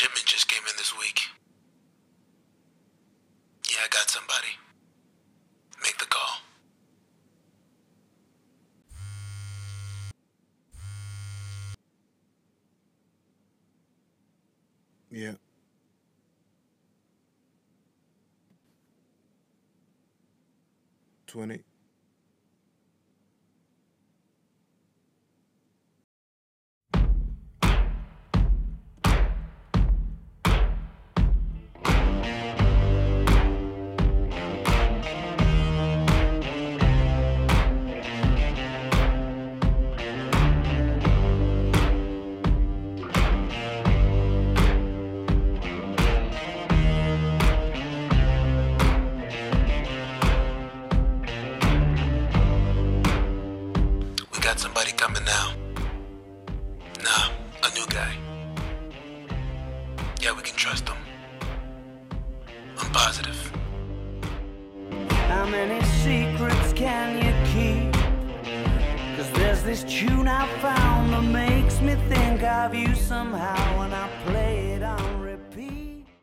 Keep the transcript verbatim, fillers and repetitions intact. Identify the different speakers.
Speaker 1: shipment just came in this week. Yeah, I got somebody. Make the call.
Speaker 2: Yeah. Twenty.
Speaker 1: Got somebody coming now. Nah, a new guy. Yeah, we can trust him. I'm positive.
Speaker 3: How many secrets can you keep? Cause there's this tune I found that makes me think of you somehow, and